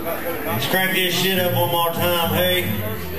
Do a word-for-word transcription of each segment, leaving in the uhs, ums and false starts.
Let's crank this shit up one more time, hey.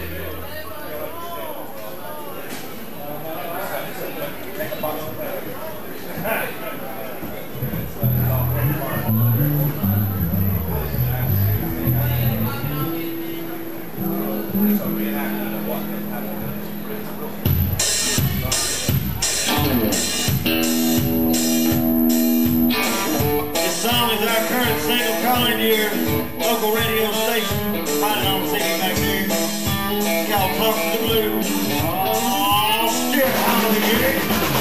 This song is our current single calling to your local radio station. Find it on the C D back there. Y'all talk to the blues. Oh, stick out of here.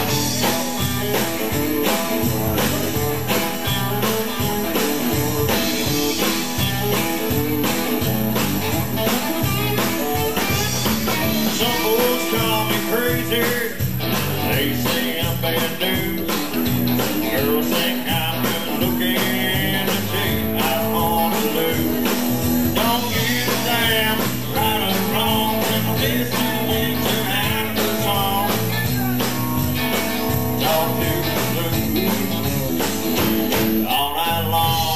Some folks call me crazy. They say I'm bad news. Girls think I'm good looking. They I want to lose. Don't give a damn, right or wrong. And listen to after song. Talk to the blues all night long.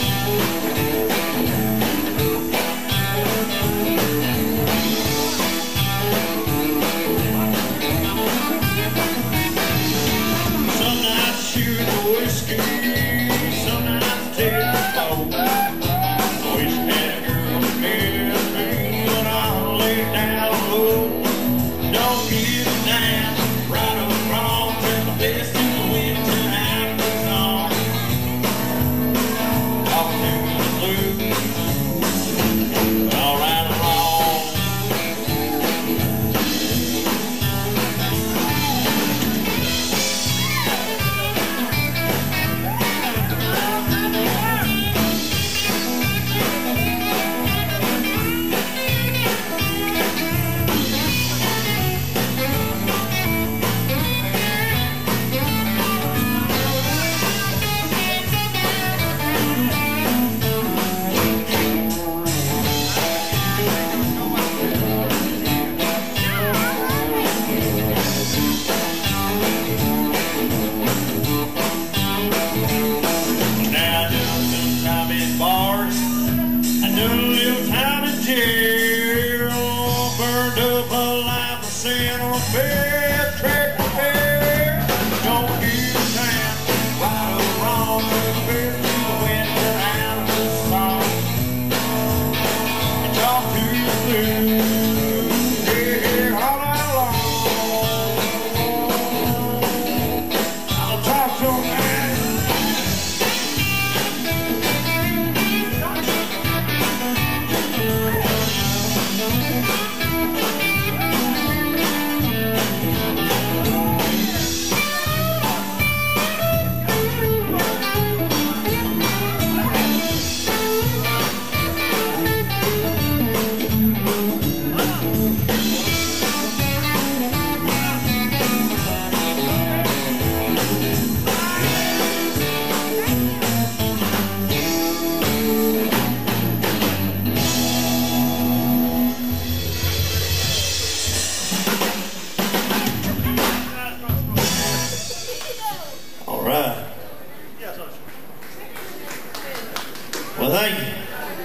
Some nights shoot the whiskey, some nights take the boat. Wish had a girl to miss me, but I'll lay down low. Don't give a damn, right or wrong. Till the best in the winter after song. Talk to the blues all night long. Now I done some time in bars, I done a little time in jail, burned up a life of sin on a bed, track repair. Don't give a damn, right or wrong, till the best in the winter after song. And talk to the blues, yeah, all night long. I'll talk to 'em now. All right. Well, thank you.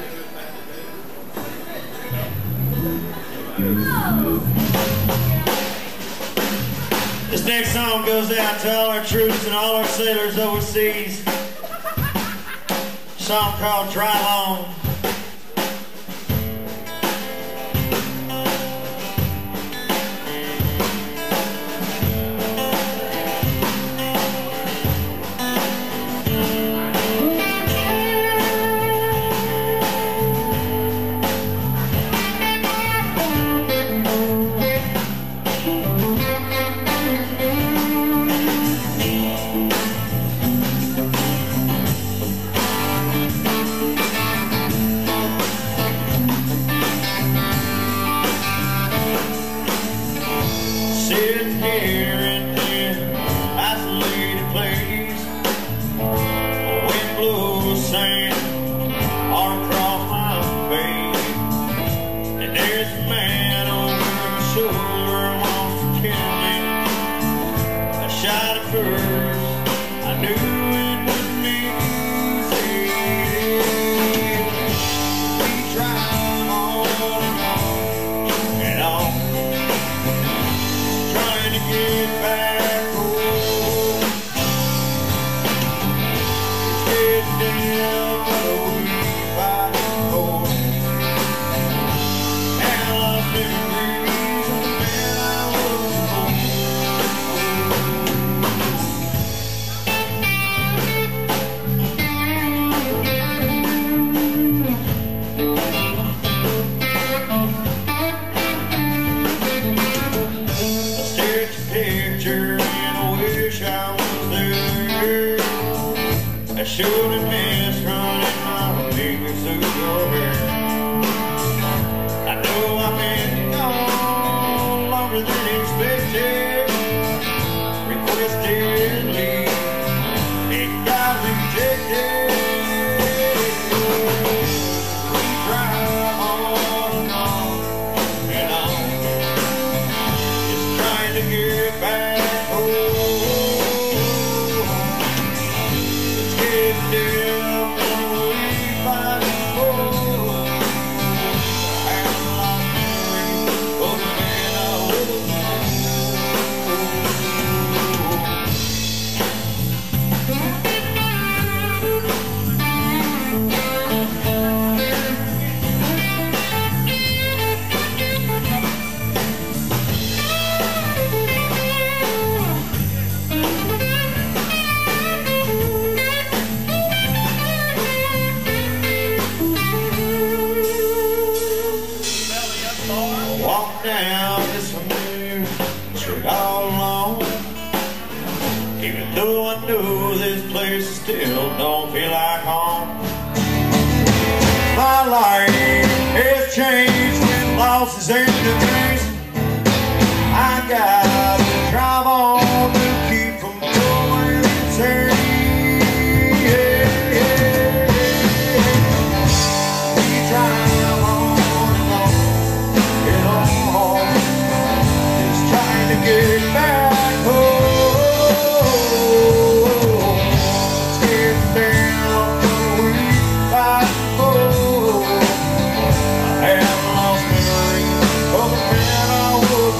This next song goes out to all our troops and all our sailors overseas. A song called Dry Long. I should have missed running my fingers through your hair. I know I've been gone longer than expected. Requested leave, it got rejected. We drive on and on and on, just trying to get back home. Walk down this familiar street all alone, even though I know this place still don't feel like home. My life has changed with losses and degrees. I gotta drive on to keep from going insane. Get back home, get down the way back home. I have lost memory of the man I was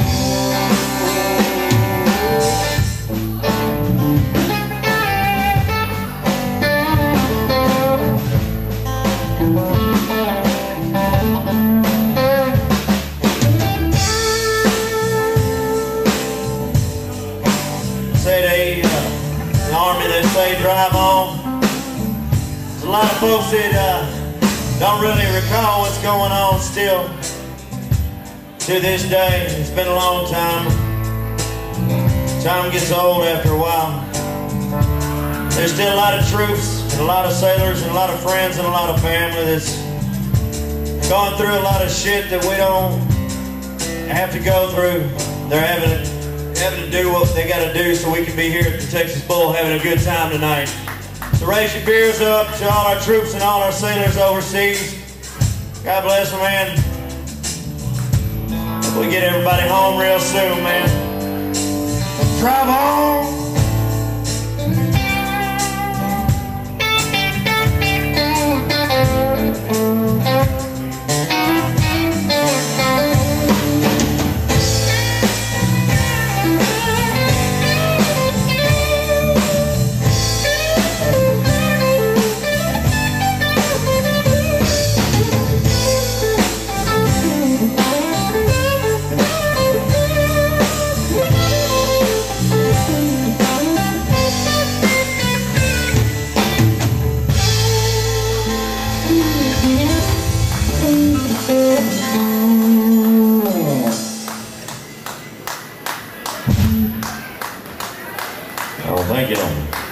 Say they, uh, the army that say drive on. There's a lot of folks that uh, don't really recall what's going on still to this day. It's been a long time. Time gets old after a while. There's still a lot of troops and a lot of sailors and a lot of friends and a lot of family that's going through a lot of shit that we don't have to go through. They're having it. having to do what they got to do so we can be here at the Texas Bowl having a good time tonight. So raise your beers up to all our troops and all our sailors overseas. God bless them, man. Hope we get everybody home real soon, man. Drive on. Oh, thank you.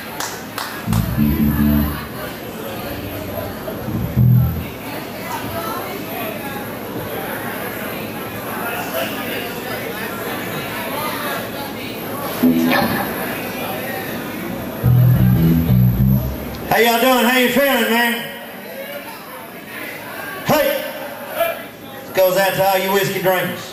How y'all doing? How you feeling, man? Hey! This goes out to all you whiskey drinkers.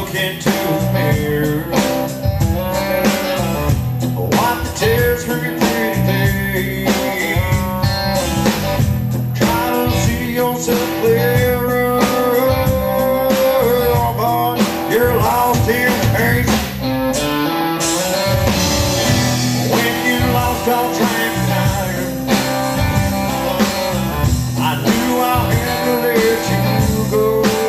look into the mirror. Wipe the tears from your pretty face. Try to see yourself clearer. Oh boy, you're lost in the haze. When you lost all track of time, I knew I had to let you go.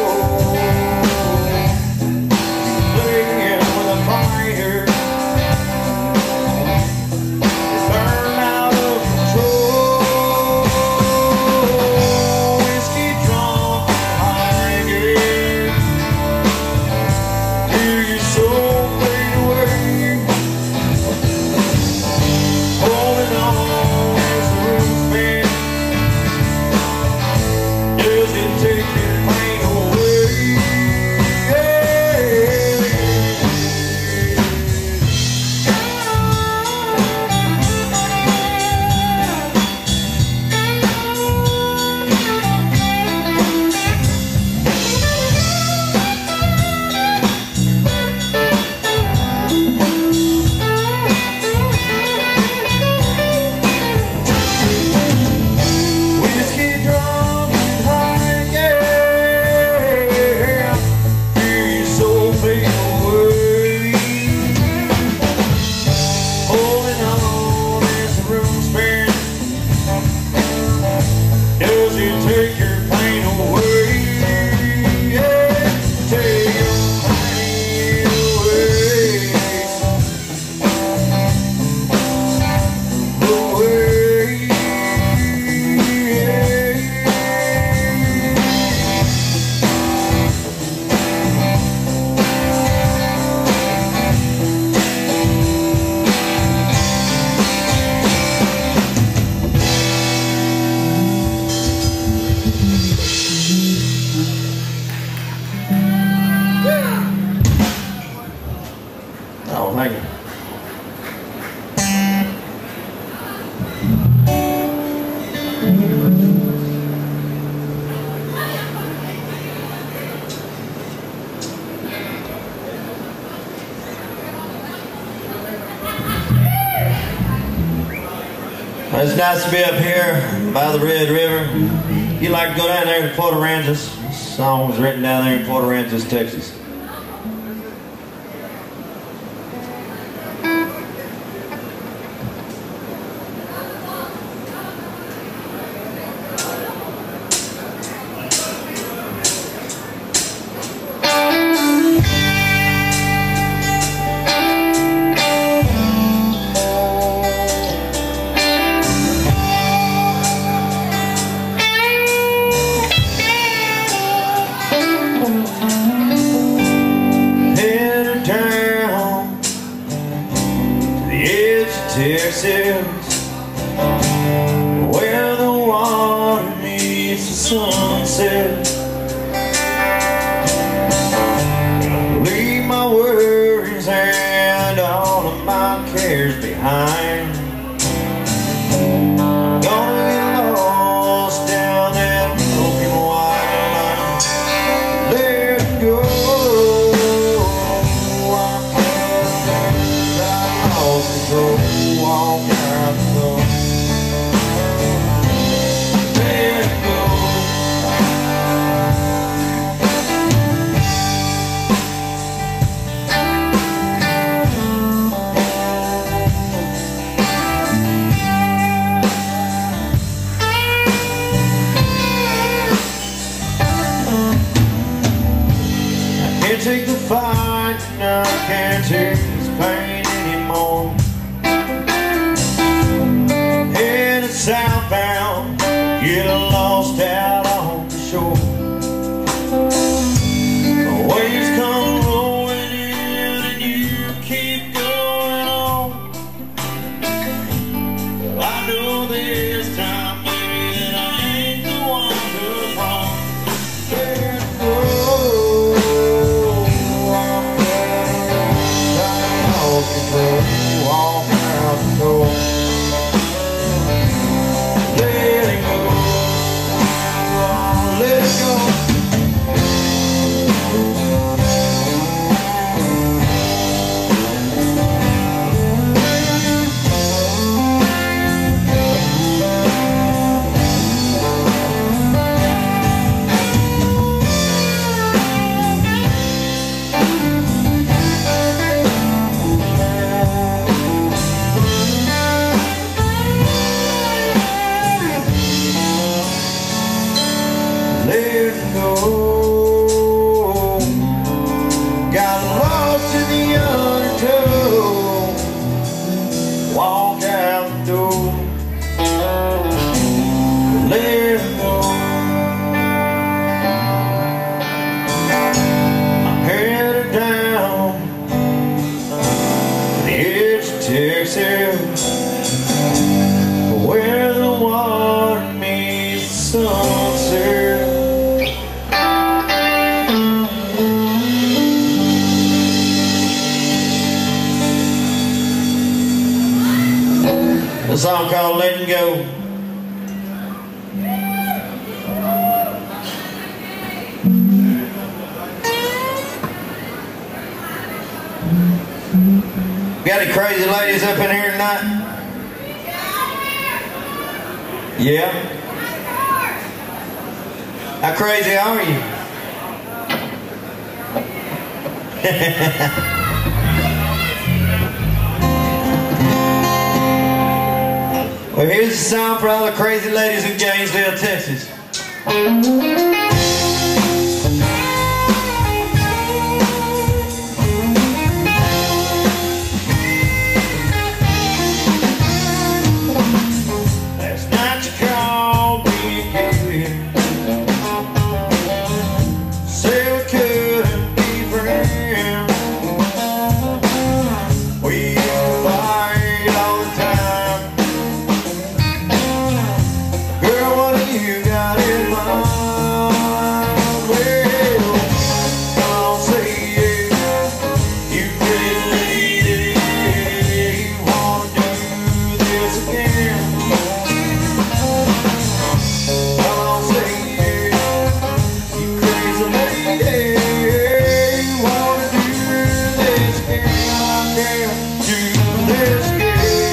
Oh, thank you. It's nice to be up here by the Red River. You like to go down there to Port Aransas. This song was written down there in Port Aransas, Texas. Texas, where the water meets the sunset. Leave my worries and all of my cares behind. I'm gonna get lost down that broken white line. Let go. I lost control. Walk out the door. Let go. I can't take the fight, no, I can't take this pain anymore. Southbound, get lost out on the shore. The waves come rolling in and you keep going on. Well, I know this time, baby, that I ain't the one who's wrong. Let go. I'm lost control. to the undertow, walk out the door, let her go. I'm headed down the edge of Texas, where the water meets the sunset. A song called Letting Go. Got any crazy ladies up in here tonight? Yeah? How crazy are you? Well, here's a song for all the crazy ladies in Janesville, Texas. Last night you called me again, said we couldn't be friends. We used to fight all the time. Girl, what have you got in mind? Well, come on, say yeah. You crazy lady, you wanna do this again? Come on, say yeah. You crazy lady, you wanna do this again? I can't do this again.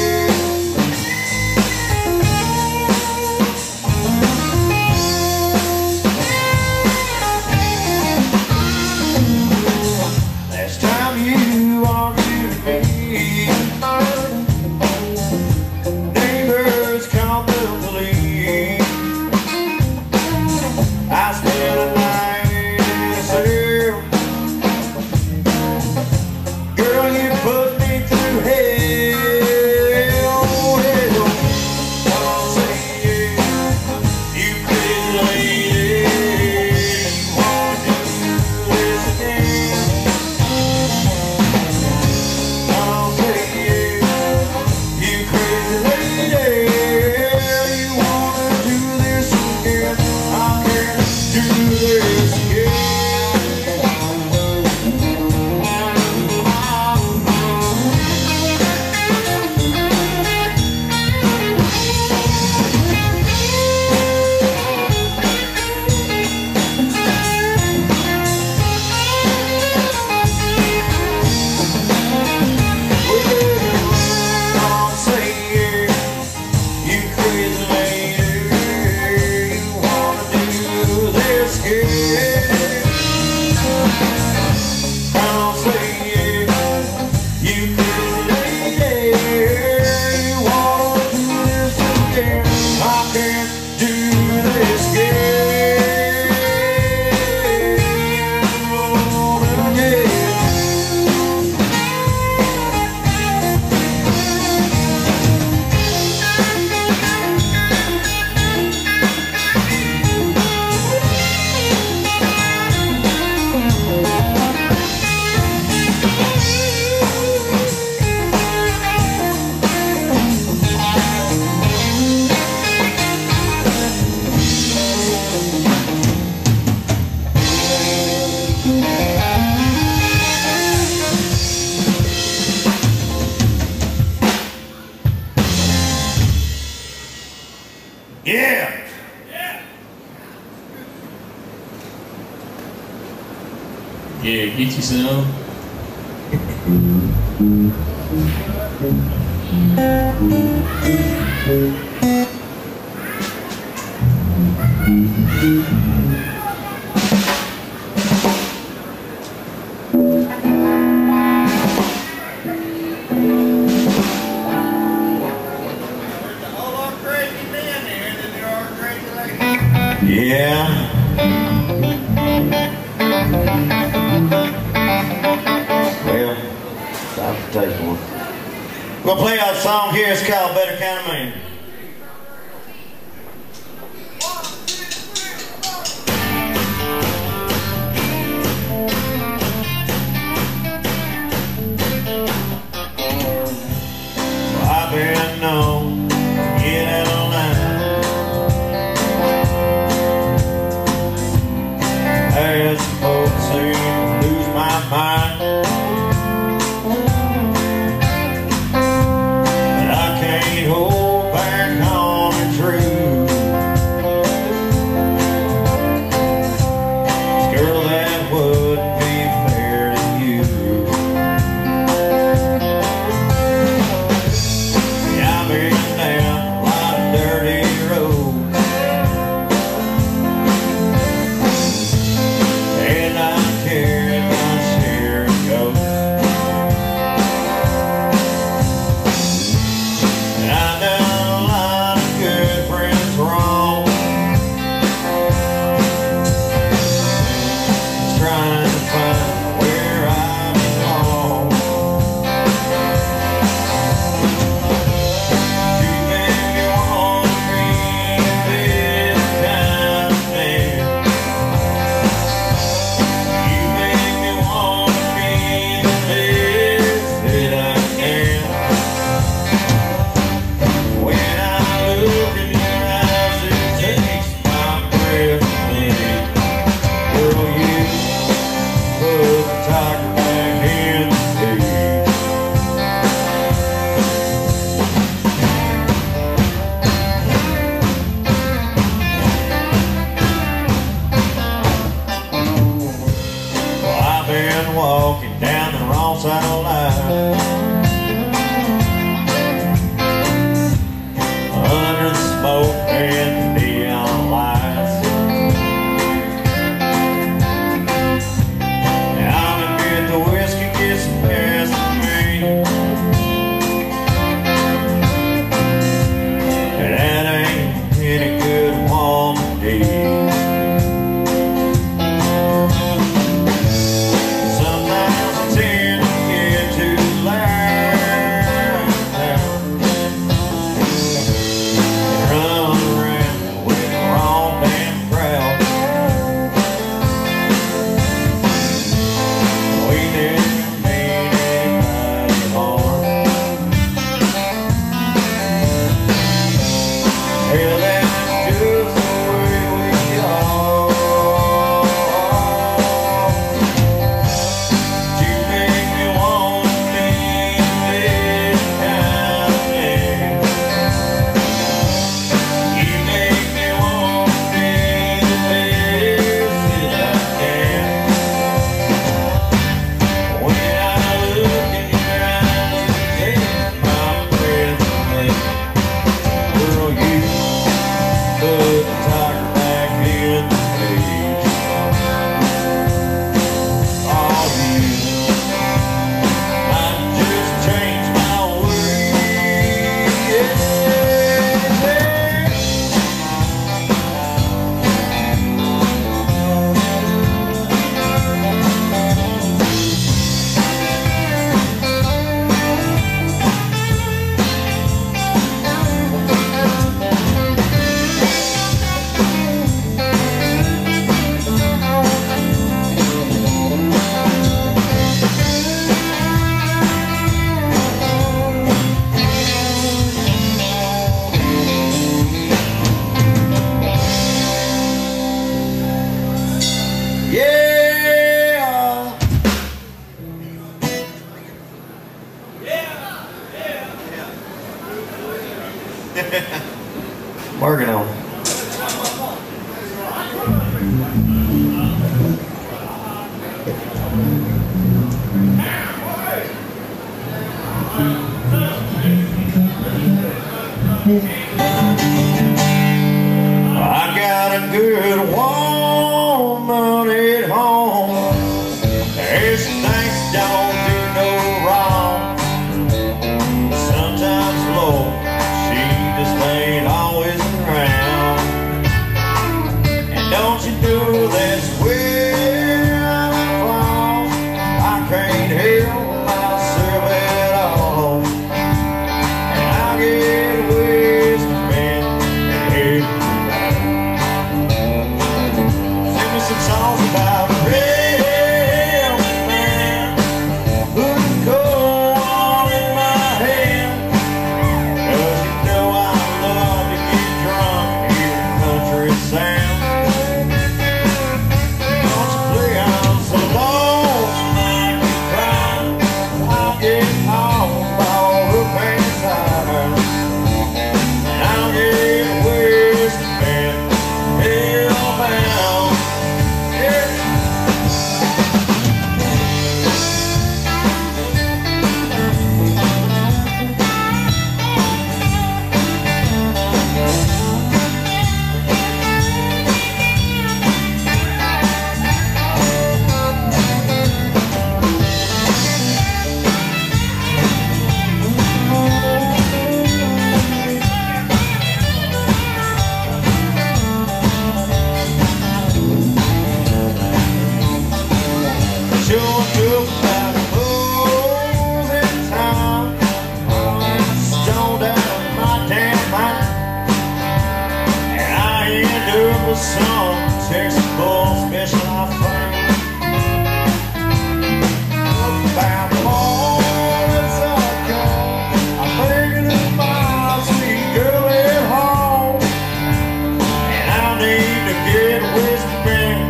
Last time you argued with me, neighbors called the police. I spent a night in a cell. Girl, you put me through hell. Hell. Come on, say yeah. You crazy lady, you wanna do this again? Come on, say yeah. You crazy lady, you wanna do this again? I can't do this again. Come on, say yeah. You crazy lady, you wanna do this again? Come on, say yeah. You crazy lady, you wanna do this again? I can't do this again. Again. Yeah. Yeah, get you some. Yeah. Well, We'll play our song here. It's called Better Kind of Man. Well, I've been known to get out of line as folks seem to lose my mind. Hold back on the truth. Girl, that wouldn't be fair to you. Yeah, I've been down a lot of dirty roads, and I've carried my share of ghosts. I done a lot of good friends wrong, just trying to find where I belong. You make me want to be this kind of man. You make me want to be the best that I can. Walking down the wrong side of life, under the smoke and the neon lights. Now I'm admit the whiskey gets the best of me, and that ain't any good woman deed. Working on it. I got a good woman at home. There's things don't do no wrong. Sometimes, Lord, she just ain't always around. took about holes in time. I'm stoned out of my damn mind, and I ended up with some Texas Bull special I found. About the mornings I come, I'm thinking of my sweet girl at home, and I need to get away from me.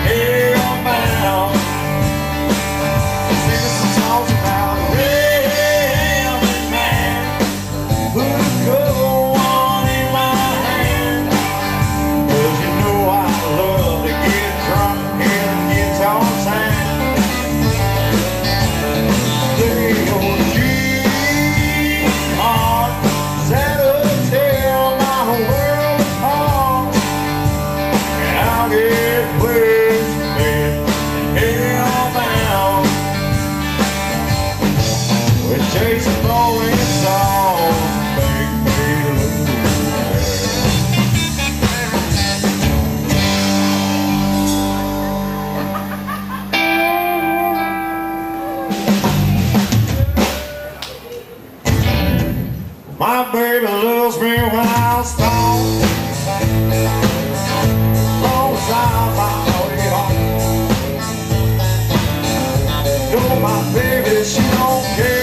Chasing rolling songs make me lose. My baby loves me when I'm stoned. Long as I'm my way home. No, my baby, she don't care.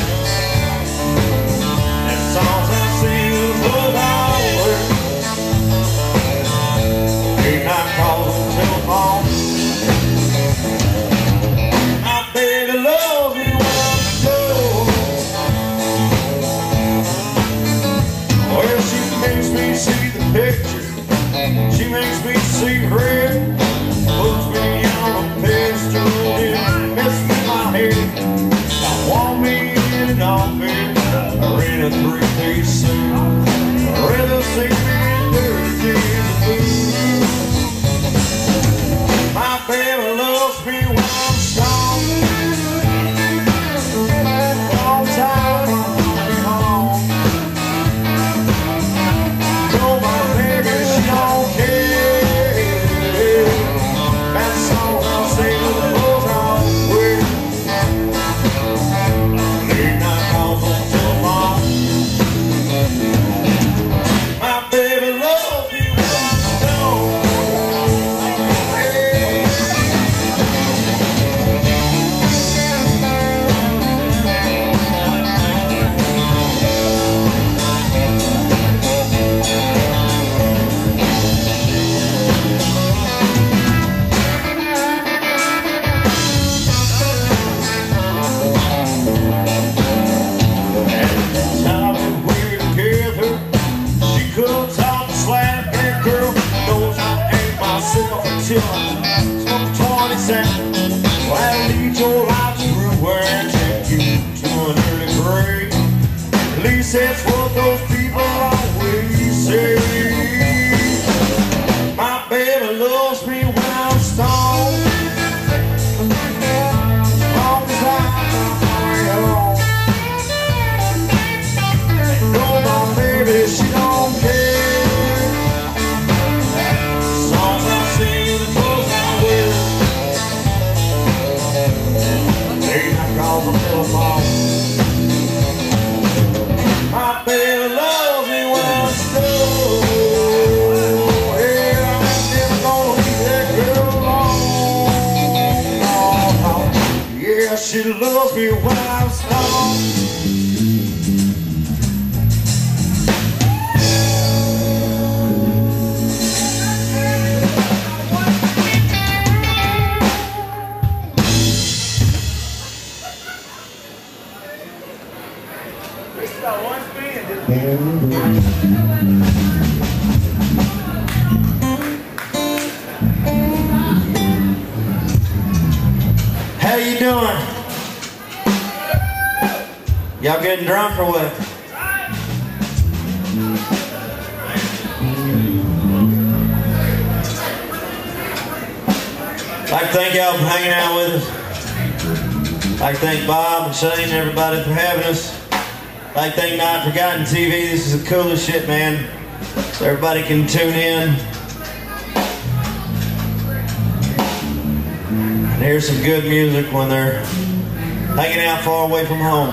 She makes me see red, puts me on a pedestal, and messes with my head. I want me in an outfit, or in a three-piece suit. I'd rather see me in dirty jeans and boots. My baby loves me when I'm strong. Long time I'm home. No, my baby, she don't care. Smoke twenty cents. Well, I'll lead your life through where and take you to an early grave. At least that's what those people always say. My baby loves me when I'm stoned. Long as I'm way home. And no, my baby, she don't care. My baby loves me when I'm stoned. Yeah, I'm never gonna leave that girl alone. Yeah, she loves me when I'm stoned. How you doing? Y'all getting drunk or what? I'd like to thank y'all for hanging out with us. I'd like to thank Bob and Shane and everybody for having us. I'd like to thank Not Forgotten T V. This is the coolest shit, man. So everybody can tune in. and hear some good music when they're hanging out far away from home.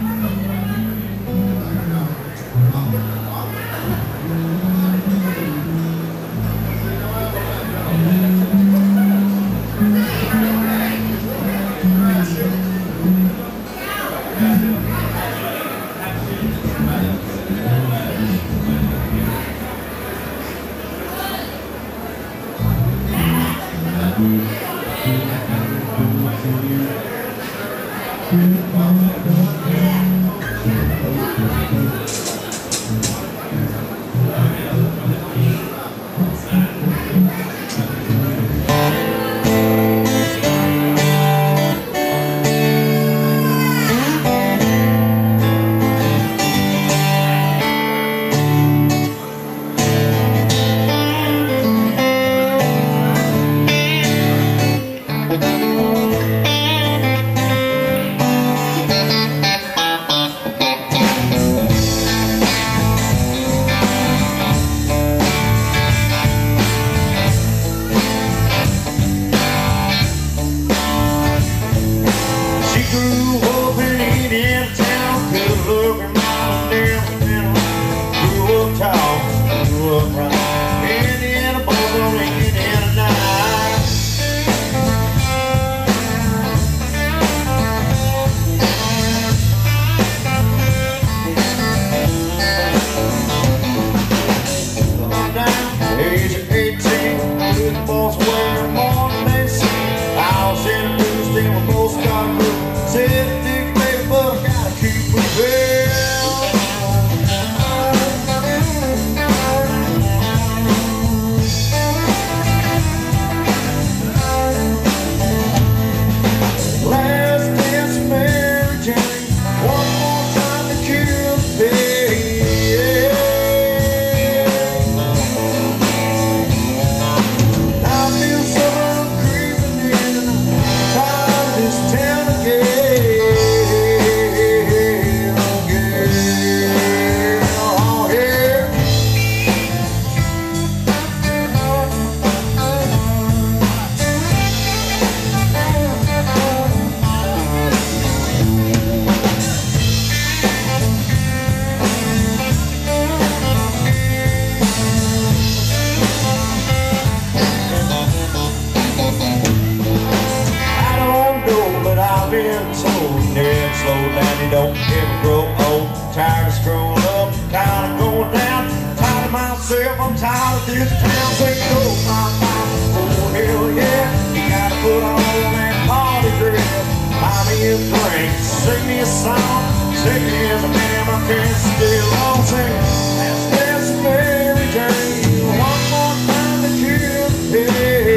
Don't ever grow old, tired of screwing up, tired of going down, tired of myself, I'm tired of this town. Say go, my mind, oh hell yeah, you gotta put on that party dress, buy me a drink, sing me a song, take me as a man, I can't still all sing. That's this Mary Jane, one more time to kill the day.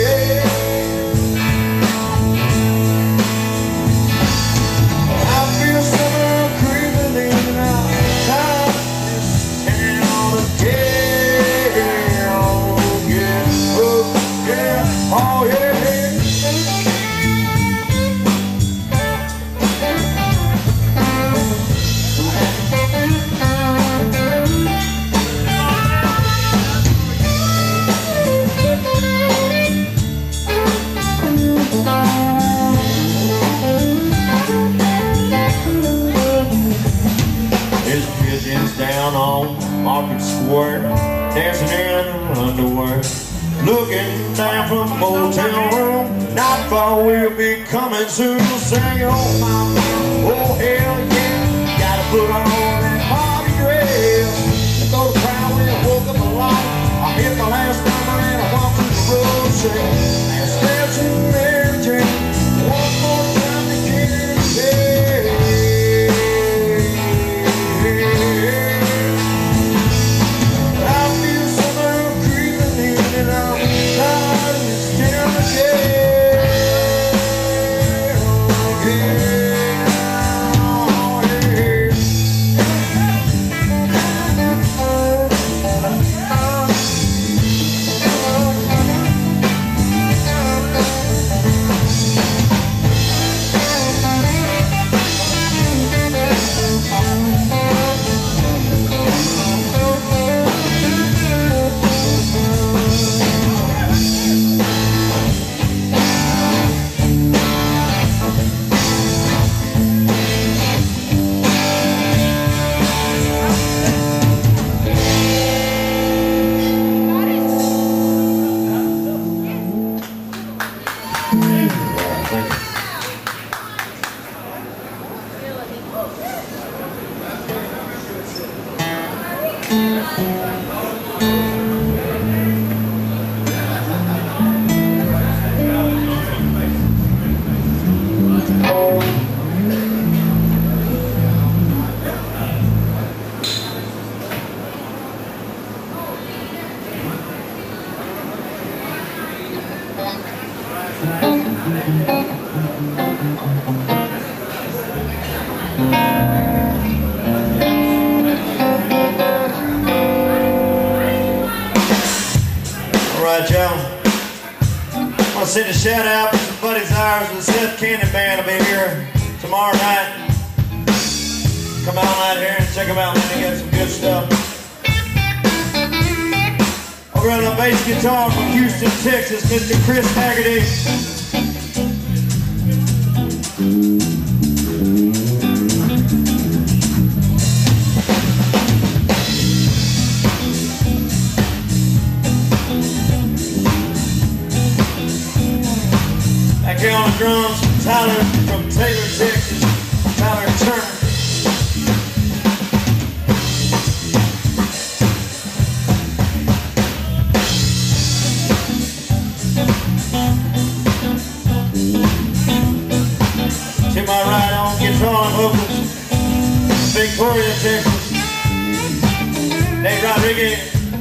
Down on Market Square, dancing in her underwear, looking down from a motel room. Not far, we'll be coming soon. Singing, oh my, oh hell yeah, gotta put on that party dress. Though the crowd when I woke up alive, I hit my last number and I walked to the road. Saying, that's dancing Mary Jane, one more time to get it there. Alright, y'all. I want to send a shout out to some buddies of ours with the Seth Cannon Band. Will be here tomorrow night. Come on out here and check them out, man. They got some good stuff. Over on the bass guitar from Houston, Texas, Mister Chris Haggerty. Back here on the drums, Tyler from Taylor, Texas, Tyler Turner. To my right on guitar and vocals, Victoria, Texas, Nate Rodriguez.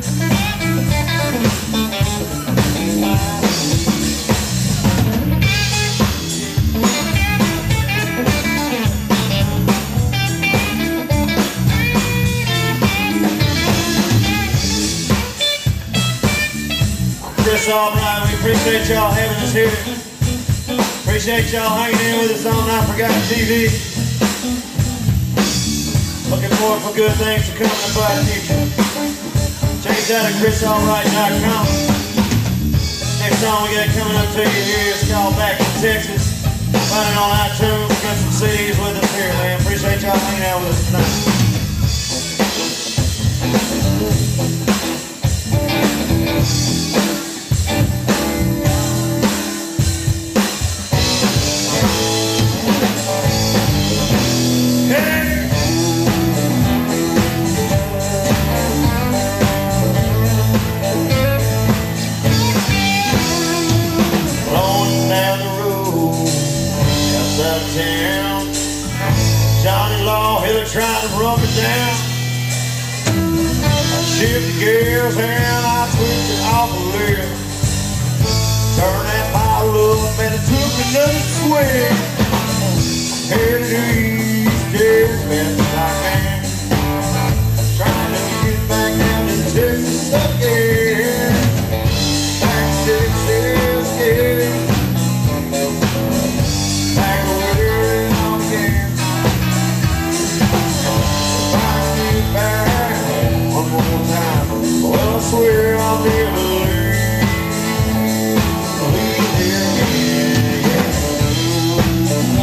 Chris Albright, we appreciate y'all having us here. Appreciate y'all hanging in with us on I Forgot T V. Looking forward for good things to come in the future. Check us out at chris albright dot com. Next song we got coming up to you here is called Back in Texas. Find it on iTunes. Got some C Ds with us here, man. Appreciate y'all hanging out with us tonight. Town. Johnny Law, Hiller trying to run me down. I shift the gears and I switch it off a little. Turn that bottle up and it took another swing. Headed east, yeah, best I can. Trying to get back down to Texas again. Back to Texas, yeah. Well, I swear I'll never leave. Leave here again, yeah.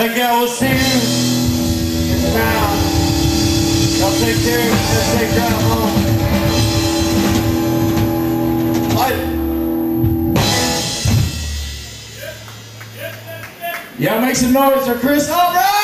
Thank y'all. We'll see you in town. Y'all take care. Have a safe drive home. Bye. Y'all make some noise for Chris. All right.